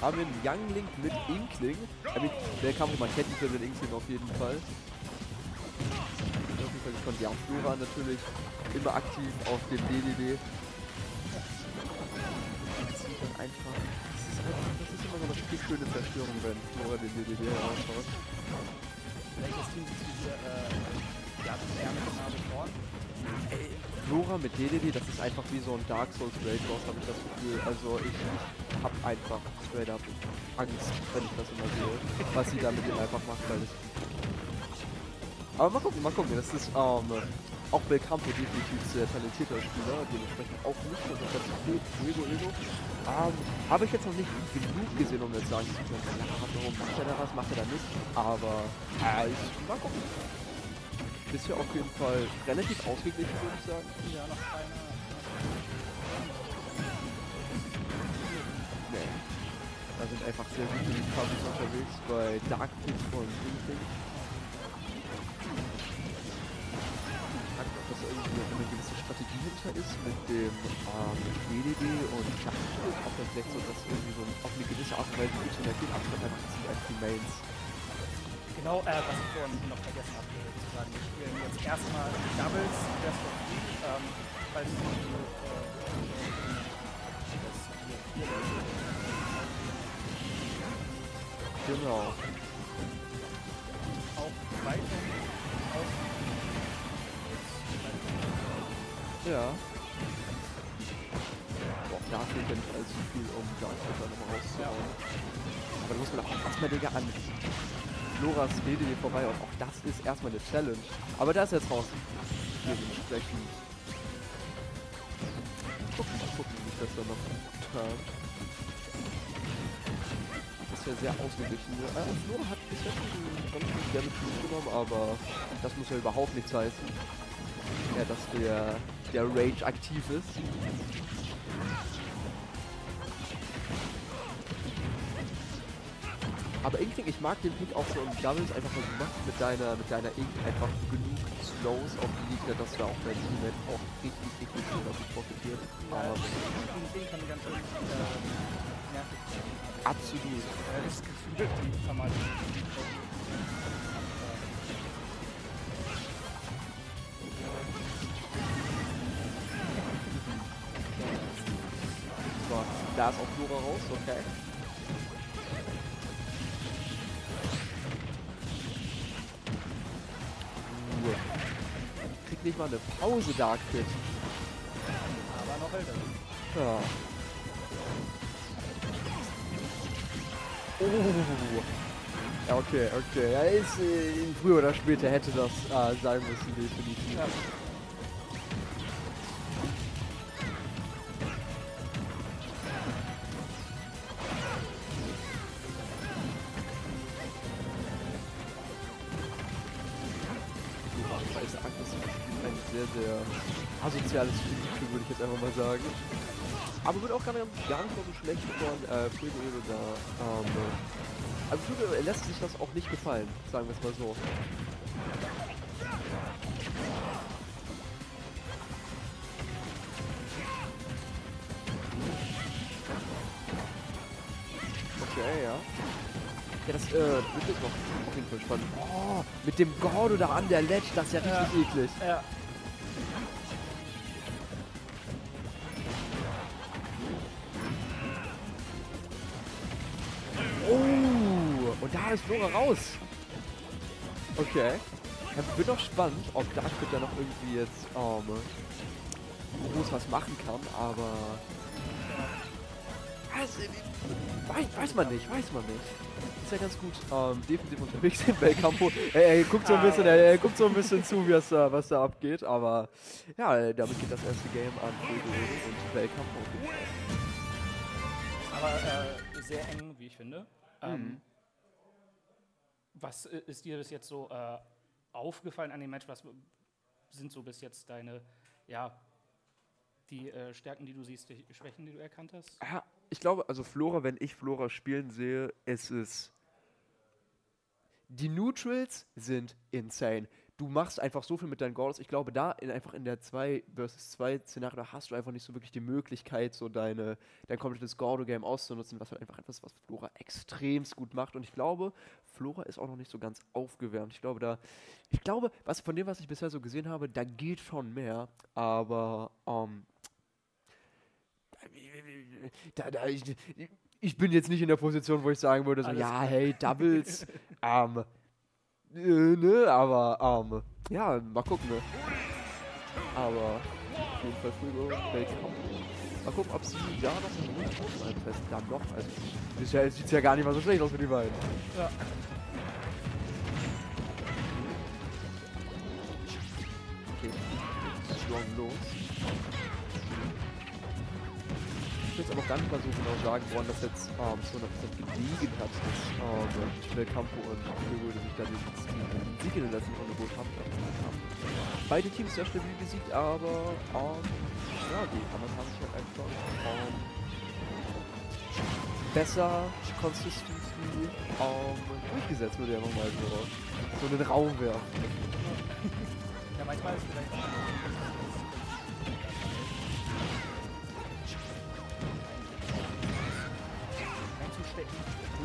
haben wir einen Young Link mit Inkling. Der Kampf, man kennt ihn für den Inkling auf jeden Fall. Ich bin auf jeden Fall gespannt. Ja, Flora natürlich immer aktiv auf dem DDD. Einfach, das ist immer so eine richtig schöne Zerstörung, wenn Flora den DDD heraushaut. Welches Team siehst du hier eher mit der Nase vorn? Ey, Flora mit DDD, das ist einfach wie so ein Dark Souls Raid Boss, habe ich das Gefühl. Also ich hab einfach straight up Angst, wenn ich das immer sehe, was sie da mit ihm einfach macht, weil das... Aber mal gucken, das ist auch Belcampo definitiv sehr talentierter Spieler, dementsprechend auch nicht so Ego. Habe ich jetzt noch nicht genug gesehen, um jetzt sagen zu können, ja, warum macht er da was, macht er da nicht, aber mal gucken. Bisher auf jeden Fall relativ ausgeglichen, würde ich sagen. Ja, noch keine. Nee. Da sind einfach sehr gute Combos unterwegs bei Dark Pit und Inkling. Dass irgendwie eine gewisse Strategie hinter ist mit dem DDD und Dark Pit, auch dann vielleicht so, dass irgendwie so auf eine gewisse Art und Weise funktioniert, aber einfach die Mains. Genau, was ich vorhin noch vergessen habe zu sagen, wir spielen jetzt erstmal Doubles, Best of 3, falls du Genau. auch weiter aus. Ja. Boah, da fehlt ja nicht allzu viel, um Dark Pit dann nochmal rauszuhauen. Aber da muss man auch erstmal, Digga, an Floras DDD vorbei und auch das ist erstmal eine Challenge. Aber da ist jetzt raus. Dementsprechend. Gucken, wie sich das dann noch turnt. Das ist ja sehr ausgeglichen. Flora hat bisher schon ganz Damage genommen, aber das muss ja überhaupt nichts heißen. Ja, dass der Rage aktiv ist. Aber Inkling, ich mag den Pick auch so im Doubles, einfach weil du machst mit deiner Ink einfach genug Slows auf die Gegner, dass da auch dein Teammate auch richtig schön davon profitiert. Den kann ganz schön nervig sein. Absolut. Das Gefühl, die Vermeidung. So, da ist auch Flora raus, okay. Kriegt nicht mal eine Pause, Dark Pit. Aber noch älter. Ja. Oh. Ja, okay. Ja, ist, früher oder später hätte das sein müssen, definitiv. Ja. Ein sehr asoziales Spiel, würde ich jetzt einfach mal sagen. Aber wird auch gar nicht mal so schlecht von Fuego da. Also Fuego lässt sich das auch nicht gefallen, sagen wir es mal so. Okay, ja. Ja, das wird jetzt noch auf jeden Fall spannend. Oh, mit dem Gordo da an der Ledge, das ist ja richtig eklig. Ja. Oh, und da ist Flora raus. Okay. Das wird doch spannend, ob Dark Pit da noch irgendwie jetzt groß was machen kann, aber... Weiß man nicht. Ist ja ganz gut defensiv unterwegs in Belcampo. Er guckt so ein bisschen zu, was da abgeht, aber ja, damit geht das erste Game an Fuego und Belcampo. Aber sehr eng, wie ich finde. Was ist dir bis jetzt so aufgefallen an dem Match? Was sind so bis jetzt deine, ja, die Stärken, die du siehst, die Schwächen, die du erkannt hast? Ja, ich glaube, also Flora, wenn ich Flora spielen sehe, es ist... Die Neutrals sind insane. du machst einfach so viel mit deinen Goals. Ich glaube, einfach in der 2 versus 2 Szenario, da hast du einfach nicht so wirklich die Möglichkeit, so dein komplettes Gordo-Game auszunutzen, was halt einfach etwas, was Flora extremst gut macht. Und ich glaube, Flora ist auch noch nicht so ganz aufgewärmt. Ich glaube, von dem, was ich bisher so gesehen habe, da geht schon mehr. Aber, ich bin jetzt nicht in der Position, wo ich sagen würde, so, ja, hey, Doubles, ne, aber, ja, mal gucken, ne. Aber, auf jeden Fall Fuego, mal gucken, ob sie da noch einen guten Schuss einfesten. Dann noch, also, bisher sieht es ja gar nicht mal so schlecht aus für die beiden. Ja. Okay, strong los. Ich will jetzt aber auch gar nicht mal so genau sagen, woran das jetzt zu 100% gelegen hat, dass Belcampo und Fuego sich da den Sieg in der letzten Runde gut haben. Beide Teams sehr stabil besiegt, aber ja, die anderen haben sich halt einfach besser Consistency durchgesetzt, würde ich einfach mal so in den Raum werfen. Ja, manchmal ist vielleicht einzustecken.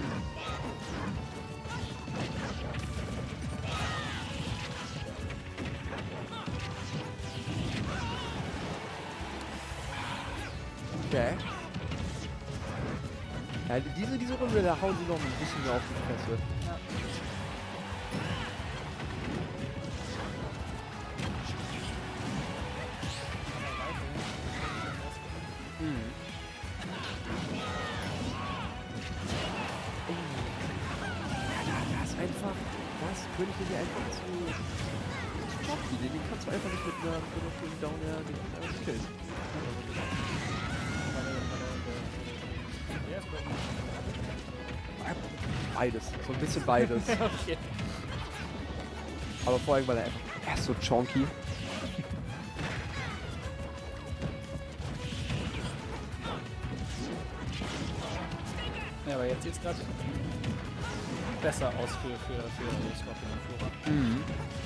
Okay. Ja, diese Runde, da hauen sie noch ein bisschen mehr auf die Fresse. Ja. König hier einfach zu Jockey, den kannst du einfach nicht mit einer schönen Downer killen. Beides, so ein bisschen beides. Okay. Aber vor allem, weil er ist so chonky. Ja, aber jetzt sieht's gerade besser aus für Scorpion und Flora. Mhm.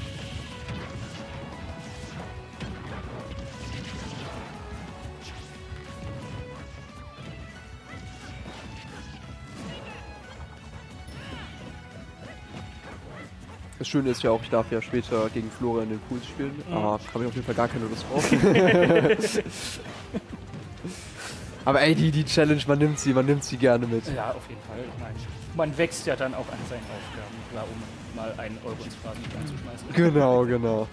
Das Schöne ist ja auch, ich darf ja später gegen Flora in den Pools spielen. Mhm. Habe ich auf jeden Fall gar keine Lust drauf. Aber ey, die Challenge, man nimmt sie gerne mit. Ja, auf jeden Fall. Ich meine, man wächst ja dann auch an seinen Aufgaben, klar, um mal einen Euro ins Phrasenspiel einzuschmeißen. Genau, genau.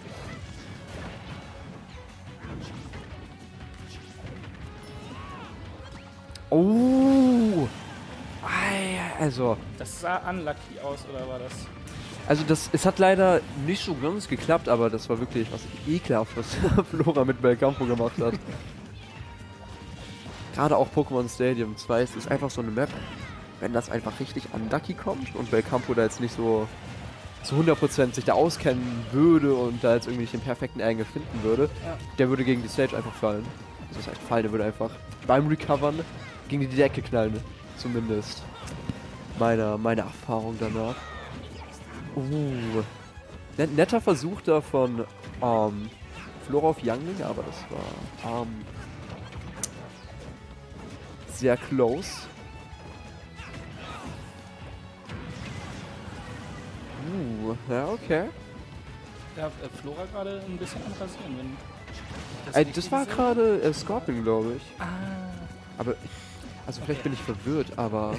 Oh! Also. Das sah unlucky aus, oder war das? Also es hat leider nicht so ganz geklappt, aber das war wirklich was ekelhaft, was Flora mit Belcampo gemacht hat. Gerade auch Pokémon Stadium 2 ist einfach so eine Map, wenn das einfach richtig unlucky kommt und Belcampo da jetzt nicht so zu 100% sich da auskennen würde und da jetzt irgendwie nicht den perfekten Angle finden würde, Ja. der würde gegen die Stage einfach fallen. Also das heißt fallen, der würde einfach beim Recovern gegen die Decke knallen, zumindest. Meine Erfahrung danach. Netter Versuch da von Flora auf Youngling, aber das war sehr close. Ja, okay. Ja, Flora gerade ein bisschen am Rasieren, wenn das Das richtig war sehe. gerade Scorpion, glaube ich. Ah. Aber, also vielleicht bin ich verwirrt, aber...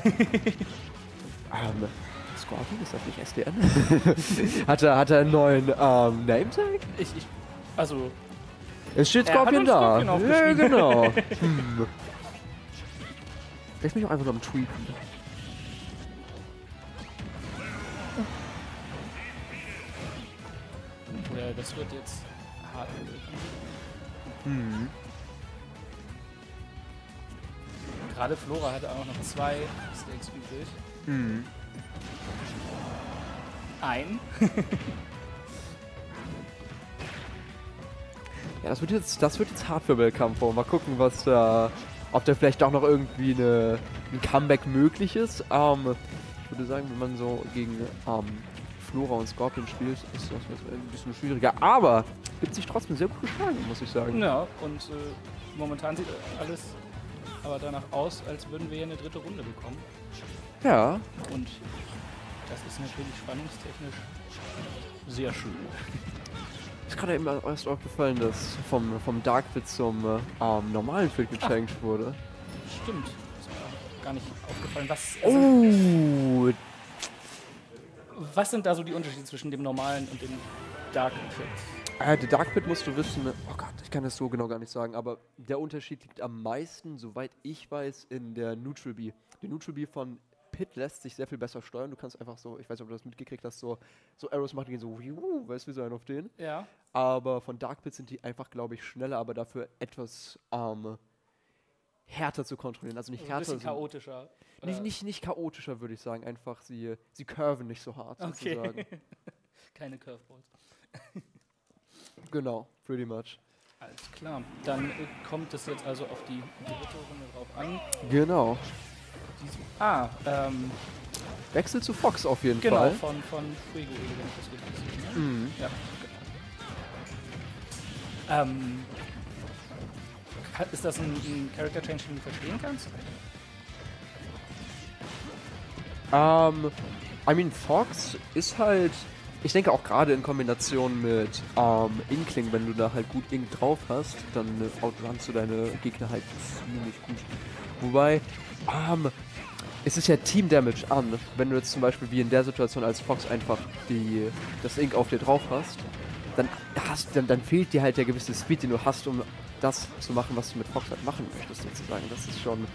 Scorpion, ist das nicht SDN? hat er einen neuen Name-Tag? Also, Es steht Er hat Scorpion uns da. Scorpion Ja, aufgeschrieben. genau. Vielleicht bin ich auch einfach nur am Tweeten. ja, das wird jetzt hart. Gerade Flora hatte auch noch 2 Stakes übrig. Ein. Ja, das wird jetzt hart für Belcampo. Mal gucken, ob da vielleicht auch noch irgendwie ein Comeback möglich ist. Ich würde sagen, wenn man so gegen Flora und Scorpion spielt, ist das ein bisschen schwieriger. Aber gibt sich trotzdem sehr gut geschlagen, muss ich sagen. Ja, und momentan sieht alles aber danach aus, als würden wir hier eine dritte Runde bekommen. Ja. Und das ist natürlich spannungstechnisch sehr schön. Ist gerade eben erst aufgefallen, dass vom Dark Pit zum normalen Pit gechanged wurde. Stimmt. Ist mir gar nicht aufgefallen. Was sind da so die Unterschiede zwischen dem normalen und dem Dark Pit? Der Dark Pit musst du wissen, oh Gott, ich kann das so genau gar nicht sagen, aber der Unterschied liegt am meisten, soweit ich weiß, in der Neutral Bee. Die Neutral Bee von Pit lässt sich sehr viel besser steuern. Du kannst einfach so, ich weiß nicht, ob du das mitgekriegt hast, so Arrows machen, die gehen so, weißt du, wie so ein auf den. Ja. Aber von Dark Pit sind die einfach, glaube ich, schneller, aber dafür etwas härter zu kontrollieren. Also nicht Also ein härter. bisschen chaotischer. Nicht chaotischer, würde ich sagen. Einfach, sie curven nicht so hart, sozusagen. Keine Curveballs. Genau, pretty much. Alles klar. Dann kommt es jetzt also auf die dritte Runde drauf an. Genau. Wechsel zu Fox auf jeden Fall. Genau, von Fuego, wenn ich das richtig sehe. Ne? Mhm. Ja, genau. Ist das ein Character Change, den du verstehen kannst? Fox ist halt, ich denke auch gerade in Kombination mit Inkling, wenn du da halt gut Ink drauf hast, dann outrunst du deine Gegner halt ziemlich gut. Wobei, es ist ja Team Damage an, wenn du jetzt zum Beispiel wie in der Situation als Fox einfach das Ink auf dir drauf hast, dann fehlt dir halt der gewisse Speed, den du hast, um das zu machen, was du mit Fox halt machen möchtest, sozusagen. Das ist schon...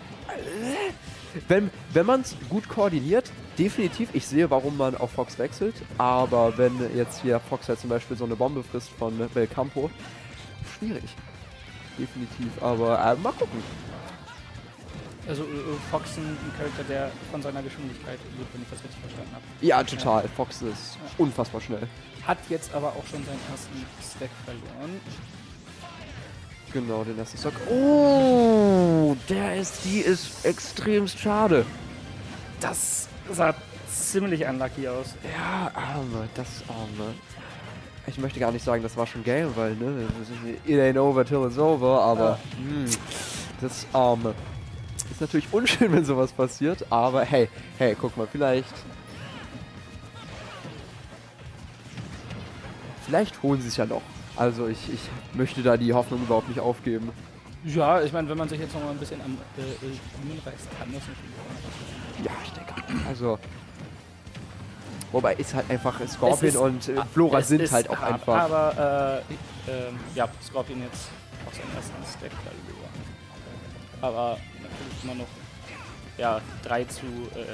Wenn man es gut koordiniert, definitiv, ich sehe, warum man auf Fox wechselt, aber wenn jetzt hier Fox halt zum Beispiel so eine Bombe frisst von Belcampo, schwierig. Definitiv, aber mal gucken. Also Fox ein Charakter, der von seiner Geschwindigkeit lebt, wenn ich das richtig verstanden habe. Ja, total. Fox ist unfassbar schnell. Hat jetzt aber auch schon seinen ersten Stack verloren. Genau, den ersten Stock. Oh, die ist extremst schade. Das sah ziemlich unlucky aus. Ja, das Arme. Ich möchte gar nicht sagen, das war schon Game, weil, ne, it ain't over till it's over, aber das Arme. Ist natürlich unschön, wenn sowas passiert, aber hey, guck mal, vielleicht holen sie es ja noch. Also ich möchte da die Hoffnung überhaupt nicht aufgeben. Ja, ich meine, wenn man sich jetzt noch mal ein bisschen am Blumen reißt, kann das natürlich auch. Ja, ich denke. Also, wobei ist halt einfach Scorpion und Flora sind halt auch hart, einfach. Aber Scorpion jetzt auf seinen ersten Stack verloren. Aber natürlich immer noch 3 zu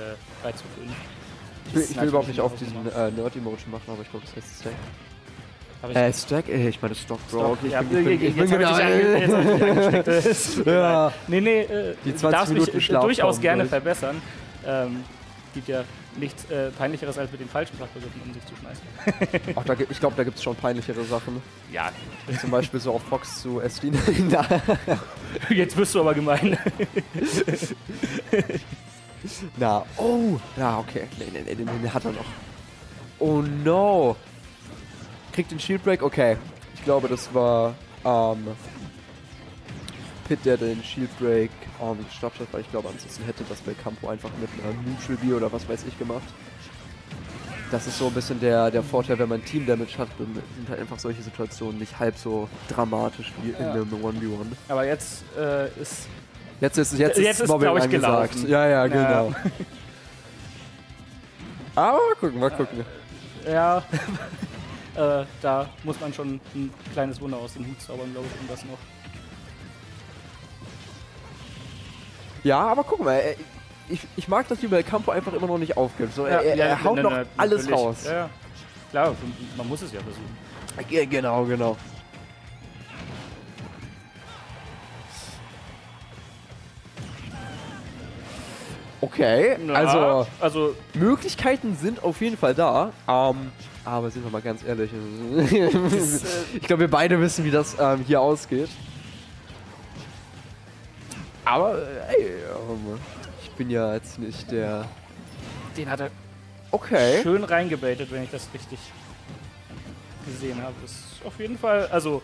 5. Ich will überhaupt nicht auf diesen Nerd-Emotion machen, aber ich glaube, das heißt Stack. Stack? Ich meine Stock, Bro. Stock, ich bin angesteckt. Ja. Nee, die 20 darfst Minuten mich Schlaf durchaus gerne durch. verbessern. Gibt ja nichts Peinlicheres, als mit den falschen Fachbegriffen um sich zu schmeißen. Ach, ich glaube, da gibt es schon peinlichere Sachen. Ja. Zum Beispiel so auf Fox zu Estin. Jetzt wirst du aber gemein. Na, oh. Ja, okay. Nee, den hat er noch. Oh no. Kriegt den Shield Break? Okay. Ich glaube, das war Pit, der den Shield Break gestoppt hat, weil ich glaube, ansonsten hätte das Belcampo einfach mit einer Neutral Bee oder was weiß ich gemacht. Das ist so ein bisschen der Vorteil, wenn man Team Damage hat, dann sind halt einfach solche Situationen nicht halb so dramatisch wie in einem 1v1. Aber jetzt ist... Jetzt ist Mobbing glaube ich, angesagt. gelaufen. Ja, genau. Aber mal gucken. Ja, da muss man schon ein kleines Wunder aus dem Hut zaubern, glaube ich, um das noch. Ja, aber guck mal, ich mag, dass die Belcampo einfach immer noch nicht aufgibt. So, er haut noch alles natürlich raus. Ja, klar, man muss es ja versuchen. Ja, genau. Okay, also Möglichkeiten sind auf jeden Fall da. Aber sind wir mal ganz ehrlich, ich glaube, wir beide wissen, wie das hier ausgeht. Aber, ey, ich bin ja jetzt nicht der... Den hat er Okay. schön reingebaitet, wenn ich das richtig gesehen habe. Das ist auf jeden Fall, also...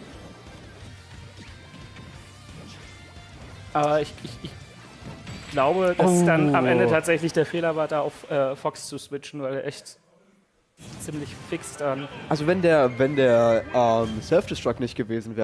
Aber ich glaube, dass dann am Ende tatsächlich der Fehler war, da auf Fox zu switchen, weil er echt ziemlich fix dann... Also wenn der Self-Destruct nicht gewesen wäre,